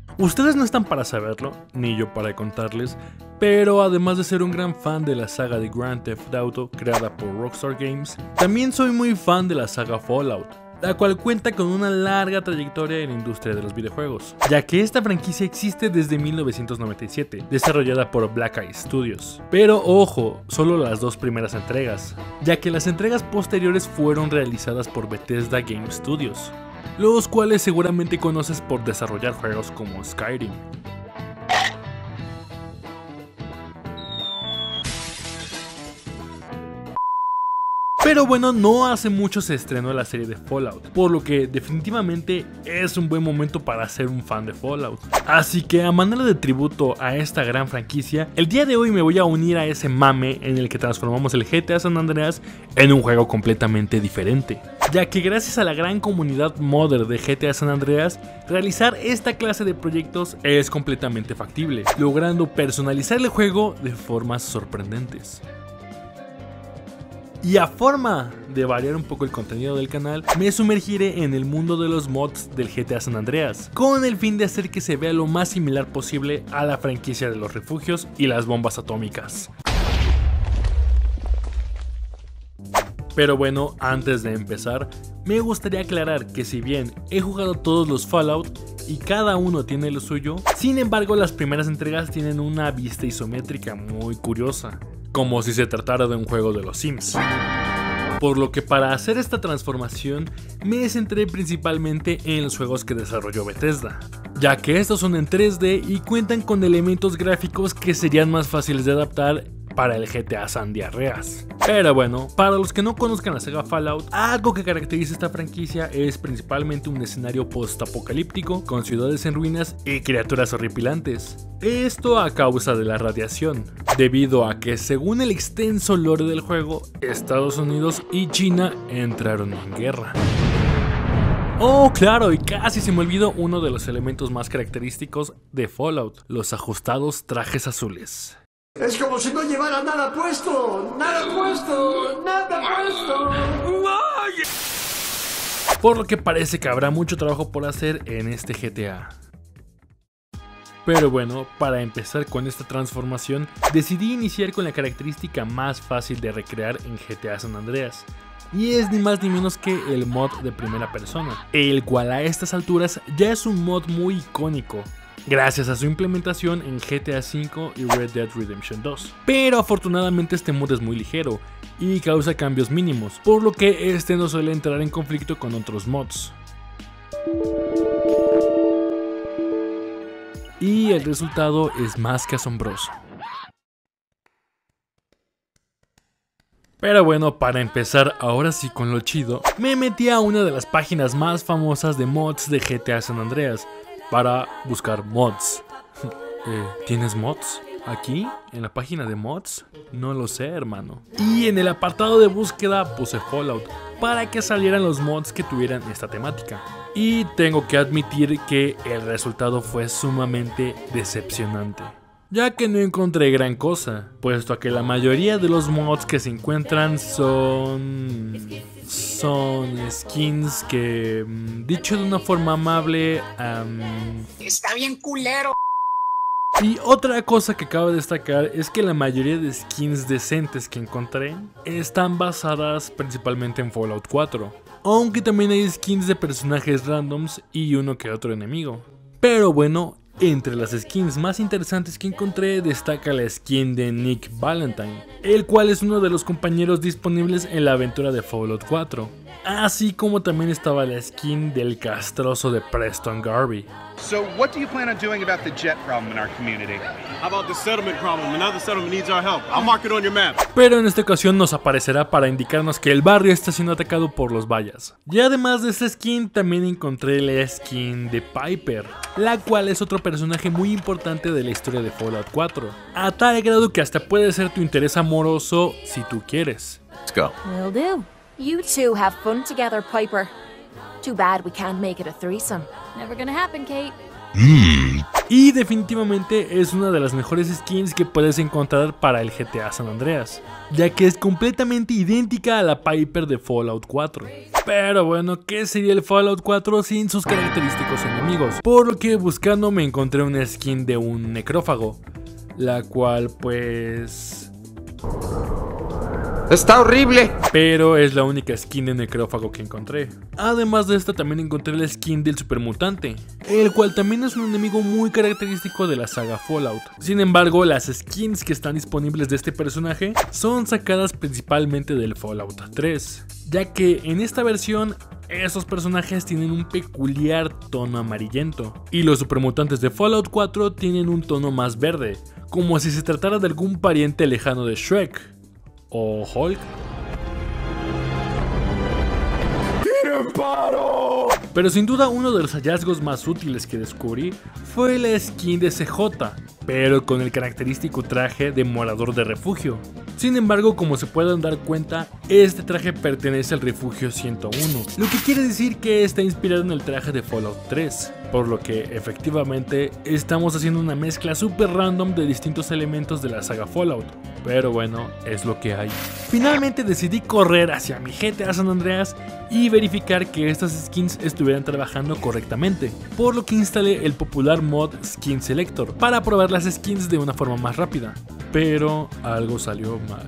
Ustedes no están para saberlo, ni yo para contarles, pero además de ser un gran fan de la saga de Grand Theft Auto creada por Rockstar Games, también soy muy fan de la saga Fallout, la cual cuenta con una larga trayectoria en la industria de los videojuegos, ya que esta franquicia existe desde 1997, desarrollada por Black Eye Studios. Pero ojo, solo las dos primeras entregas, ya que las entregas posteriores fueron realizadas por Bethesda Game Studios, los cuales seguramente conoces por desarrollar juegos como Skyrim. Pero bueno, no hace mucho se estrenó la serie de Fallout, por lo que definitivamente es un buen momento para ser un fan de Fallout. Así que a manera de tributo a esta gran franquicia, el día de hoy me voy a unir a ese mame en el que transformamos el GTA San Andreas en un juego completamente diferente. Ya que gracias a la gran comunidad modder de GTA San Andreas, realizar esta clase de proyectos es completamente factible, logrando personalizar el juego de formas sorprendentes. Y a forma de variar un poco el contenido del canal, me sumergiré en el mundo de los mods del GTA San Andreas, con el fin de hacer que se vea lo más similar posible a la franquicia de los refugios y las bombas atómicas. Pero bueno, antes de empezar, me gustaría aclarar que si bien he jugado todos los Fallout y cada uno tiene lo suyo, sin embargo las primeras entregas tienen una vista isométrica muy curiosa, como si se tratara de un juego de los Sims. Por lo que para hacer esta transformación me centré principalmente en los juegos que desarrolló Bethesda, ya que estos son en 3D y cuentan con elementos gráficos que serían más fáciles de adaptar para el GTA San Diarreas. Pero bueno, para los que no conozcan la saga Fallout, algo que caracteriza esta franquicia es principalmente un escenario post-apocalíptico con ciudades en ruinas y criaturas horripilantes. Esto a causa de la radiación, debido a que según el extenso lore del juego, Estados Unidos y China entraron en guerra. Oh, claro, y casi se me olvidó uno de los elementos más característicos de Fallout, los ajustados trajes azules. Es como si no llevara nada puesto, nada puesto, nada puesto. Por lo que parece que habrá mucho trabajo por hacer en este GTA. Pero bueno, para empezar con esta transformación, decidí iniciar con la característica más fácil de recrear en GTA San Andreas. Y es ni más ni menos que el mod de primera persona, el cual a estas alturas ya es un mod muy icónico, gracias a su implementación en GTA V y Red Dead Redemption 2. Pero afortunadamente este mod es muy ligero y causa cambios mínimos, por lo que este no suele entrar en conflicto con otros mods. Y el resultado es más que asombroso. Pero bueno, para empezar ahora sí con lo chido, me metí a una de las páginas más famosas de mods de GTA San Andreas para buscar mods. ¿Tienes mods? ¿Aquí? ¿En la página de mods? No lo sé, hermano. Y en el apartado de búsqueda puse Fallout para que salieran los mods que tuvieran esta temática. Y tengo que admitir que el resultado fue sumamente decepcionante, ya que no encontré gran cosa, puesto a que la mayoría de los mods que se encuentran son skins que, dicho de una forma amable, está bien culero. Y otra cosa que cabe destacar es que la mayoría de skins decentes que encontré están basadas principalmente en Fallout 4, aunque también hay skins de personajes randoms y uno que otro enemigo. Pero bueno, entre las skins más interesantes que encontré destaca la skin de Nick Valentine, el cual es uno de los compañeros disponibles en la aventura de Fallout 4, así como también estaba la skin del castroso de Preston Garvey. So what do you plan on doing about the jet problem in our community? How about the settlement problem? Another settlement needs our help. I'll mark it on your map. Pero en esta ocasión nos aparecerá para indicarnos que el barrio está siendo atacado por los Bayas. Y además de esta skin también encontré la skin de Piper, la cual es otro personaje muy importante de la historia de Fallout 4, a tal grado que hasta puede ser tu interés amoroso si tú quieres. Let's go. Will do. You two have fun together, Piper. Too bad we can't make it a threesome. Never gonna happen, Kate. y definitivamente es una de las mejores skins que puedes encontrar para el GTA San Andreas, ya que es completamente idéntica a la Piper de Fallout 4. Pero bueno, ¿qué sería el Fallout 4 sin sus característicos enemigos? Por lo que buscando me encontré una skin de un necrófago, la cual pues... ¡está horrible! Pero es la única skin de necrófago que encontré. Además de esta también encontré la skin del supermutante, el cual también es un enemigo muy característico de la saga Fallout. Sin embargo, las skins que están disponibles de este personaje son sacadas principalmente del Fallout 3, ya que en esta versión estos personajes tienen un peculiar tono amarillento y los supermutantes de Fallout 4 tienen un tono más verde, como si se tratara de algún pariente lejano de Shrek o Hulk. Pero sin duda uno de los hallazgos más útiles que descubrí fue la skin de CJ, pero con el característico traje de morador de refugio. Sin embargo, como se pueden dar cuenta, este traje pertenece al refugio 101, lo que quiere decir que está inspirado en el traje de Fallout 3, por lo que efectivamente estamos haciendo una mezcla super random de distintos elementos de la saga Fallout, pero bueno, es lo que hay. Finalmente decidí correr hacia mi GTA San Andreas y verificar que estas skins estuvieran trabajando correctamente, por lo que instalé el popular mod Skin Selector para probar las skins de una forma más rápida, pero algo salió mal.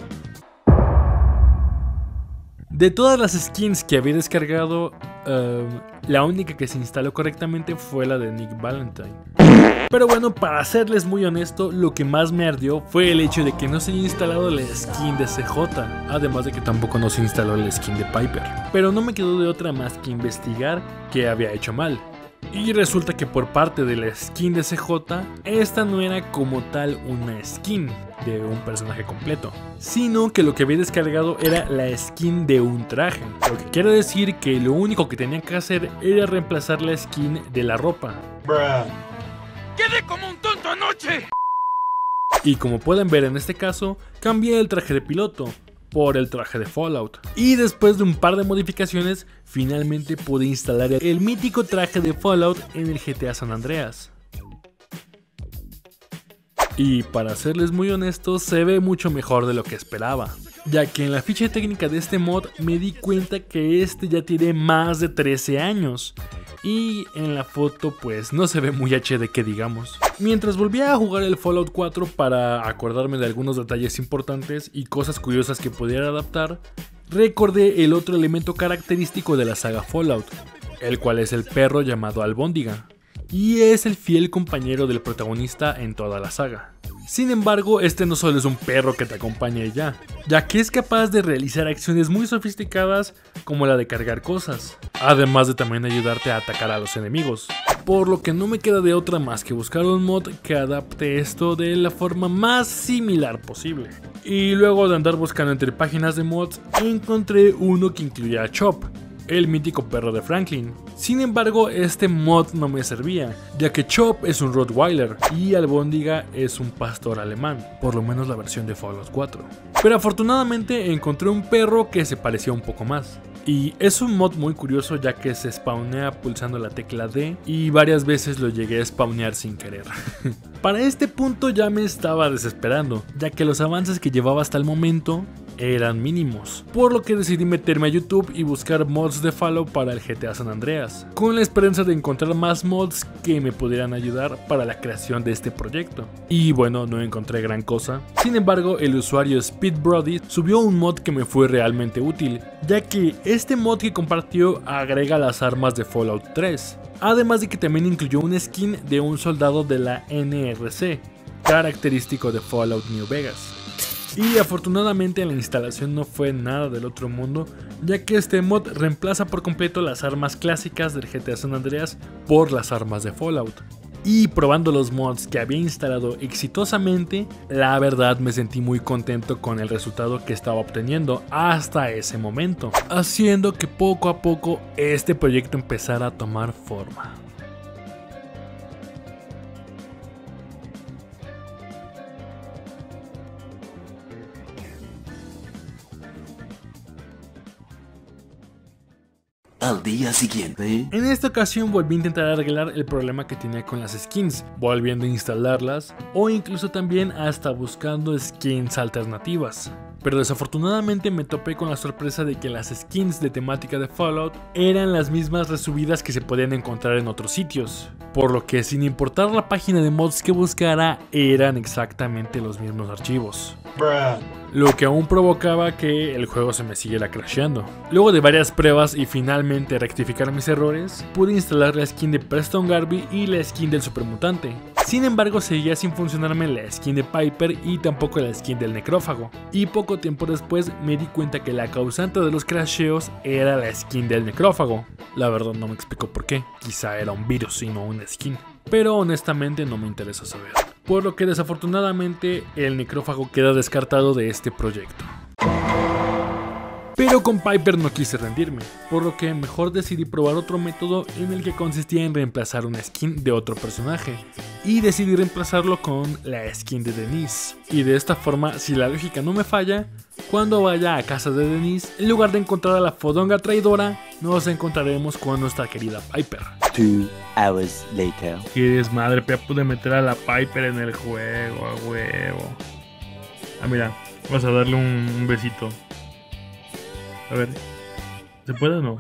De todas las skins que había descargado, la única que se instaló correctamente fue la de Nick Valentine. Pero bueno, para serles muy honesto, lo que más me ardió fue el hecho de que no se haya instalado la skin de CJ, además de que tampoco no se instaló la skin de Piper. Pero no me quedó de otra más que investigar qué había hecho mal. Y resulta que por parte de la skin de CJ, esta no era como tal una skin de un personaje completo, sino que lo que había descargado era la skin de un traje. Lo que quiere decir que lo único que tenía que hacer era reemplazar la skin de la ropa. ¡Quedé como un tonto anoche! Y como pueden ver en este caso, cambié el traje de piloto por el traje de Fallout. Y después de un par de modificaciones, finalmente pude instalar el mítico traje de Fallout en el GTA San Andreas. Y para serles muy honestos, se ve mucho mejor de lo que esperaba, ya que en la ficha técnica de este mod me di cuenta que este ya tiene más de 13 años. Y en la foto pues no se ve muy HD que digamos. Mientras volvía a jugar el Fallout 4 para acordarme de algunos detalles importantes y cosas curiosas que pudiera adaptar, recordé el otro elemento característico de la saga Fallout, el cual es el perro llamado Albóndiga, y es el fiel compañero del protagonista en toda la saga. Sin embargo, este no solo es un perro que te acompaña y ya que es capaz de realizar acciones muy sofisticadas como la de cargar cosas, además de también ayudarte a atacar a los enemigos, por lo que no me queda de otra más que buscar un mod que adapte esto de la forma más similar posible. Y luego de andar buscando entre páginas de mods, encontré uno que incluía a Chop, el mítico perro de Franklin. Sin embargo, este mod no me servía, ya que Chop es un Rottweiler y Albóndiga es un pastor alemán, por lo menos la versión de Fallout 4. Pero afortunadamente encontré un perro que se parecía un poco más. Y es un mod muy curioso ya que se spawnea pulsando la tecla D y varias veces lo llegué a spawnear sin querer. Para este punto ya me estaba desesperando, ya que los avances que llevaba hasta el momento eran mínimos, por lo que decidí meterme a YouTube y buscar mods de Fallout para el GTA San Andreas, con la esperanza de encontrar más mods que me pudieran ayudar para la creación de este proyecto. Y bueno, no encontré gran cosa. Sin embargo, el usuario SpeedBrody subió un mod que me fue realmente útil, ya que este mod que compartió agrega las armas de Fallout 3, además de que también incluyó una skin de un soldado de la NRC, característico de Fallout New Vegas. Y afortunadamente la instalación no fue nada del otro mundo, ya que este mod reemplaza por completo las armas clásicas del GTA San Andreas por las armas de Fallout. Y probando los mods que había instalado exitosamente, la verdad me sentí muy contento con el resultado que estaba obteniendo hasta ese momento, haciendo que poco a poco este proyecto empezara a tomar forma. al día siguiente. En esta ocasión volví a intentar arreglar el problema que tenía con las skins, volviendo a instalarlas o incluso también hasta buscando skins alternativas. Pero desafortunadamente me topé con la sorpresa de que las skins de temática de Fallout eran las mismas resubidas que se podían encontrar en otros sitios, por lo que sin importar la página de mods que buscara eran exactamente los mismos archivos. Lo que aún provocaba que el juego se me siguiera crasheando. Luego de varias pruebas y finalmente rectificar mis errores, pude instalar la skin de Preston Garvey y la skin del Supermutante. Sin embargo, seguía sin funcionarme la skin de Piper y tampoco la skin del Necrófago. Y poco tiempo después me di cuenta que la causante de los crasheos era la skin del Necrófago. La verdad no me explico por qué, quizá era un virus y no una skin. Pero honestamente no me interesa saber. Por lo que desafortunadamente el Necrófago queda descartado de este proyecto. Pero con Piper no quise rendirme, por lo que mejor decidí probar otro método en el que consistía en reemplazar una skin de otro personaje, y decidí reemplazarlo con la skin de Denise. Y de esta forma, si la lógica no me falla, cuando vaya a casa de Denise, en lugar de encontrar a la fodonga traidora, nos encontraremos con nuestra querida Piper. 2 hours later. Qué desmadre, ya pude meter a la Piper en el juego, a huevo. Ah, mira, vamos a darle un besito. A ver, ¿se puede o no?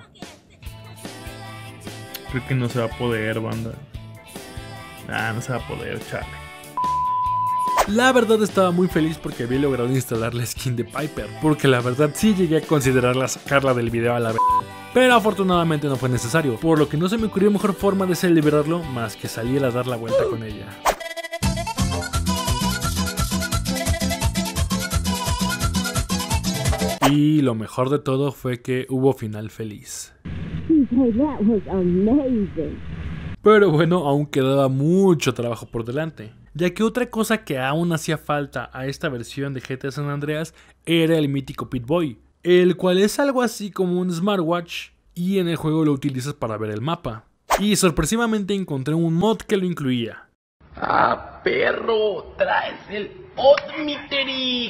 Creo que no se va a poder, banda. No se va a poder, chale. La verdad estaba muy feliz porque había logrado instalar la skin de Piper, porque la verdad sí llegué a considerarla sacarla del video a la vez. Pero afortunadamente no fue necesario, por lo que no se me ocurrió mejor forma de celebrarlo más que salir a dar la vuelta con ella. Y lo mejor de todo fue que hubo final feliz. Pero bueno, aún quedaba mucho trabajo por delante, ya que otra cosa que aún hacía falta a esta versión de GTA San Andreas era el mítico Pip-Boy, el cual es algo así como un smartwatch y en el juego lo utilizas para ver el mapa. Y sorpresivamente encontré un mod que lo incluía. ¡Ah, perro! ¡Traes el Omnitrix!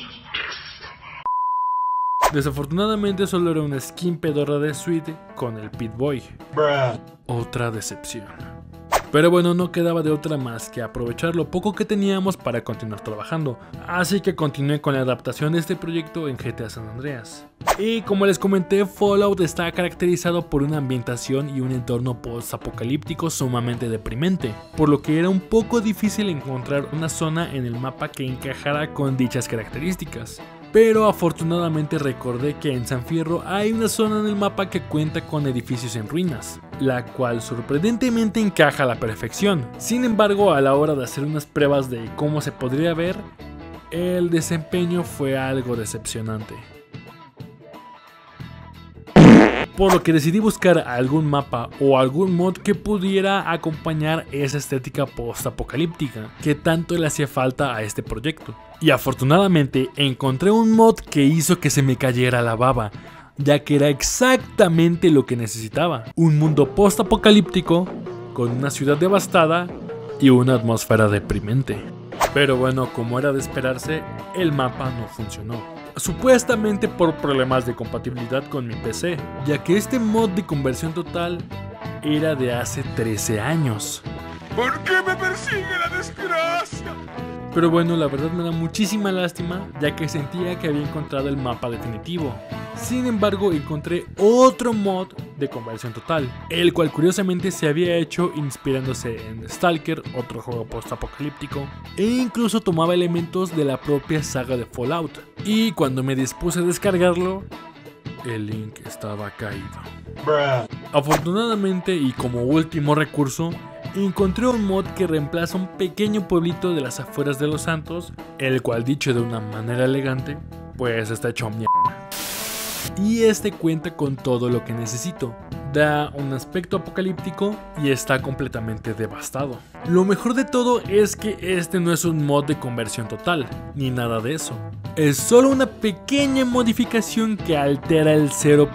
Desafortunadamente solo era una skin pedorra de Suite con el Pip-Boy. Otra decepción. Pero bueno, no quedaba de otra más que aprovechar lo poco que teníamos para continuar trabajando, así que continué con la adaptación de este proyecto en GTA San Andreas. Y como les comenté, Fallout está caracterizado por una ambientación y un entorno post-apocalíptico sumamente deprimente, por lo que era un poco difícil encontrar una zona en el mapa que encajara con dichas características. Pero afortunadamente recordé que en San Fierro hay una zona en el mapa que cuenta con edificios en ruinas, la cual sorprendentemente encaja a la perfección. Sin embargo, a la hora de hacer unas pruebas de cómo se podría ver, el desempeño fue algo decepcionante. Por lo que decidí buscar algún mapa o algún mod que pudiera acompañar esa estética post-apocalíptica que tanto le hacía falta a este proyecto. Y afortunadamente encontré un mod que hizo que se me cayera la baba, ya que era exactamente lo que necesitaba. Un mundo post-apocalíptico con una ciudad devastada y una atmósfera deprimente. Pero bueno, como era de esperarse, el mapa no funcionó. Supuestamente por problemas de compatibilidad con mi PC, ya que este mod de conversión total era de hace 13 años. ¿Por qué me persigue la desgracia? Pero bueno, la verdad me da muchísima lástima, ya que sentía que había encontrado el mapa definitivo. Sin embargo, encontré otro mod de conversión total, el cual curiosamente se había hecho inspirándose en Stalker, otro juego post-apocalíptico, e incluso tomaba elementos de la propia saga de Fallout. Y cuando me dispuse a descargarlo, el link estaba caído. Afortunadamente y como último recurso, encontré un mod que reemplaza un pequeño pueblito de las afueras de Los Santos, el cual, dicho de una manera elegante, pues está hecho mierda. Y este cuenta con todo lo que necesito. Da un aspecto apocalíptico y está completamente devastado. Lo mejor de todo es que este no es un mod de conversión total, ni nada de eso. Es solo una pequeña modificación que altera el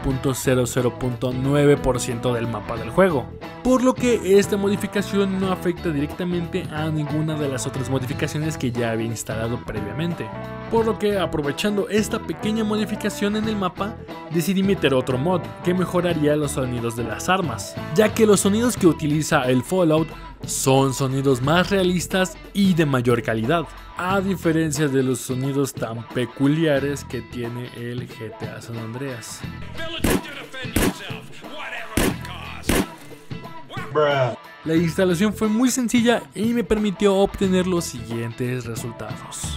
0.00.9% del mapa del juego. Por lo que esta modificación no afecta directamente a ninguna de las otras modificaciones que ya había instalado previamente. por lo que, aprovechando esta pequeña modificación en el mapa, decidí meter otro mod que mejoraría los sonidos de las armas, ya que los sonidos que utiliza el Fallout son sonidos más realistas y de mayor calidad, a diferencia de los sonidos tan peculiares que tiene el GTA San Andreas. La instalación fue muy sencilla y me permitió obtener los siguientes resultados.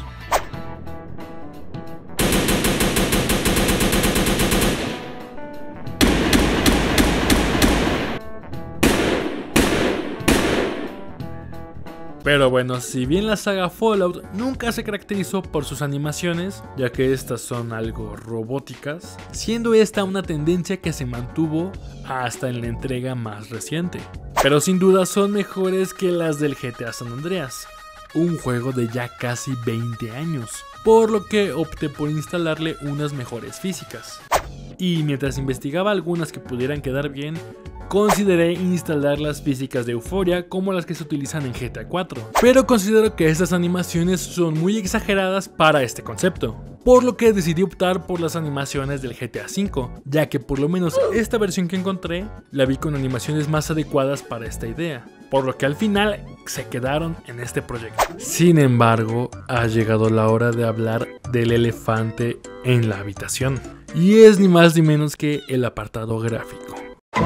Pero bueno, si bien la saga Fallout nunca se caracterizó por sus animaciones, ya que estas son algo robóticas, siendo esta una tendencia que se mantuvo hasta en la entrega más reciente. Pero sin duda son mejores que las del GTA San Andreas, un juego de ya casi 20 años, por lo que opté por instalarle unas mejores físicas. Y mientras investigaba algunas que pudieran quedar bien, consideré instalar las físicas de Euphoria como las que se utilizan en GTA 4, pero considero que estas animaciones son muy exageradas para este concepto, por lo que decidí optar por las animaciones del GTA 5, ya que por lo menos esta versión que encontré la vi con animaciones más adecuadas para esta idea, por lo que al final se quedaron en este proyecto. Sin embargo, ha llegado la hora de hablar del elefante en la habitación, y es ni más ni menos que el apartado gráfico.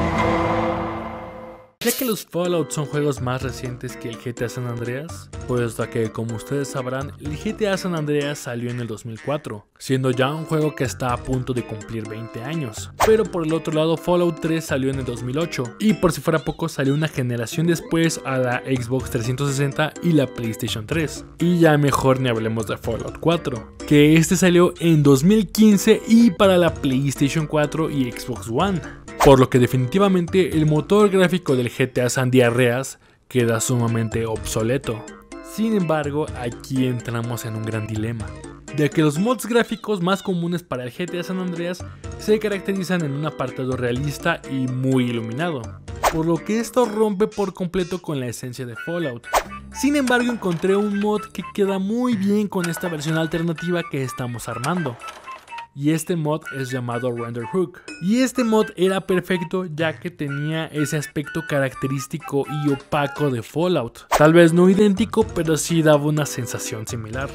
Ya que los Fallout son juegos más recientes que el GTA San Andreas, puesto que, como ustedes sabrán, el GTA San Andreas salió en el 2004, siendo ya un juego que está a punto de cumplir 20 años. Pero por el otro lado, Fallout 3 salió en el 2008, y por si fuera poco, salió una generación después a la Xbox 360 y la PlayStation 3. Y ya mejor ni hablemos de Fallout 4, que este salió en 2015 y para la PlayStation 4 y Xbox One. Por lo que definitivamente el motor gráfico del GTA San Andreas queda sumamente obsoleto. Sin embargo, aquí entramos en un gran dilema, ya que los mods gráficos más comunes para el GTA San Andreas se caracterizan en un apartado realista y muy iluminado, por lo que esto rompe por completo con la esencia de Fallout. Sin embargo, encontré un mod que queda muy bien con esta versión alternativa que estamos armando. Y este mod es llamado Render Hook. Y este mod era perfecto ya que tenía ese aspecto característico y opaco de Fallout. Tal vez no idéntico, pero sí daba una sensación similar.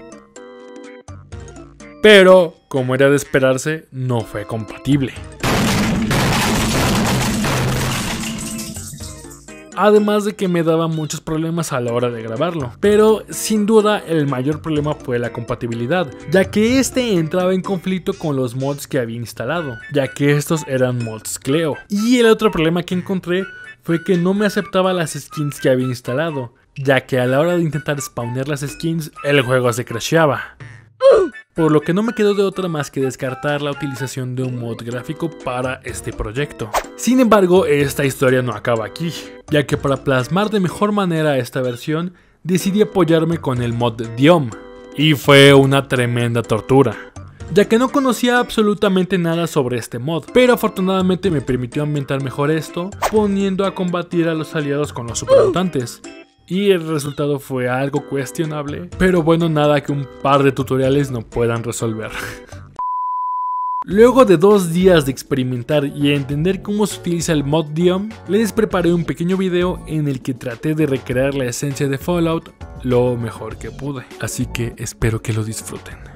Pero, como era de esperarse, no fue compatible. Además de que me daba muchos problemas a la hora de grabarlo. Pero sin duda el mayor problema fue la compatibilidad, ya que este entraba en conflicto con los mods que había instalado, ya que estos eran mods Cleo. Y el otro problema que encontré fue que no me aceptaba las skins que había instalado, ya que a la hora de intentar spawnear las skins el juego se crasheaba. Por lo que no me quedó de otra más que descartar la utilización de un mod gráfico para este proyecto. Sin embargo, esta historia no acaba aquí, ya que para plasmar de mejor manera esta versión, decidí apoyarme con el mod Diom. Y fue una tremenda tortura, ya que no conocía absolutamente nada sobre este mod, pero afortunadamente me permitió ambientar mejor esto, poniendo a combatir a los aliados con los supermutantes. Y el resultado fue algo cuestionable, pero bueno, nada que un par de tutoriales no puedan resolver. Luego de 2 días de experimentar y entender cómo se utiliza el mod Diom, les preparé un pequeño video en el que traté de recrear la esencia de Fallout lo mejor que pude, así que espero que lo disfruten.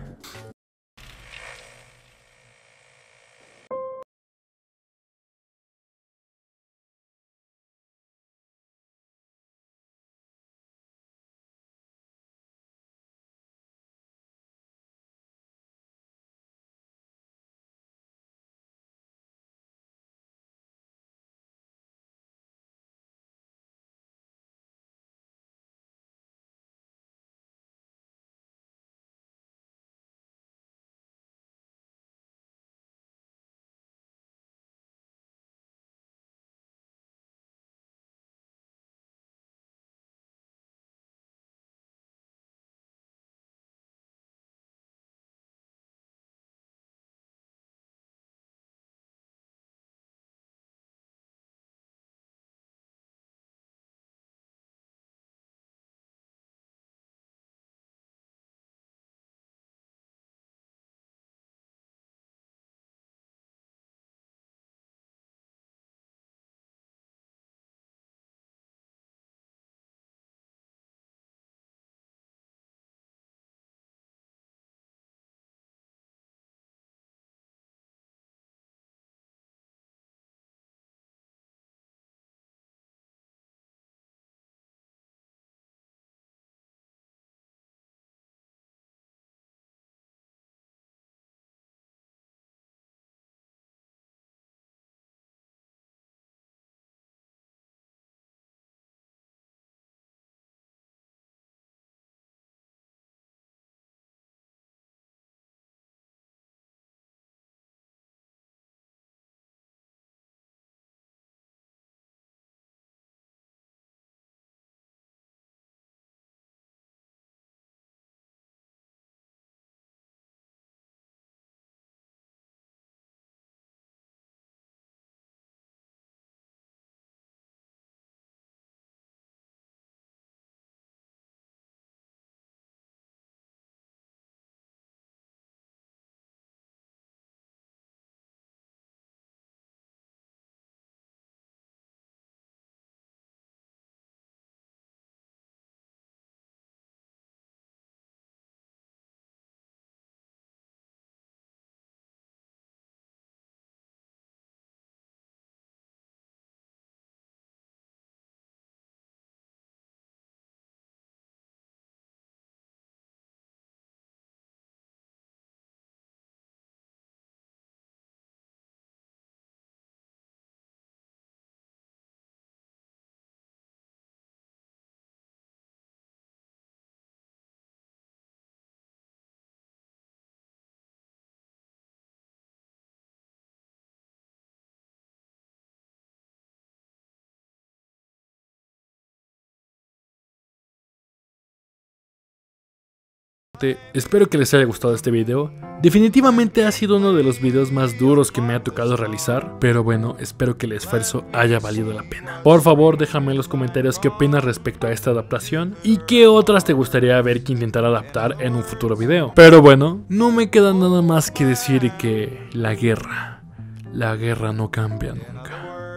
parte, espero que les haya gustado este video. Definitivamente ha sido uno de los videos más duros que me ha tocado realizar, pero bueno, espero que el esfuerzo haya valido la pena. Por favor, déjame en los comentarios qué opinas respecto a esta adaptación y qué otras te gustaría ver que intentara adaptar en un futuro video. Pero bueno, no me queda nada más que decir que la guerra no cambia nunca.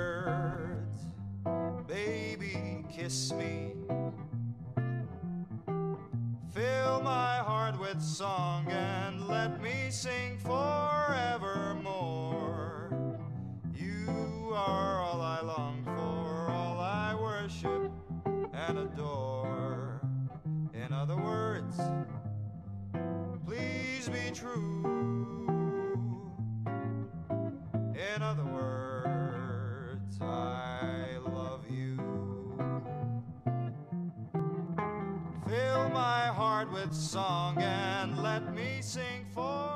Song and let me sing forevermore. You are all I long for, all I worship and adore. In other words, please be true. In other words, I love you. Fill my heart with song and let me sing for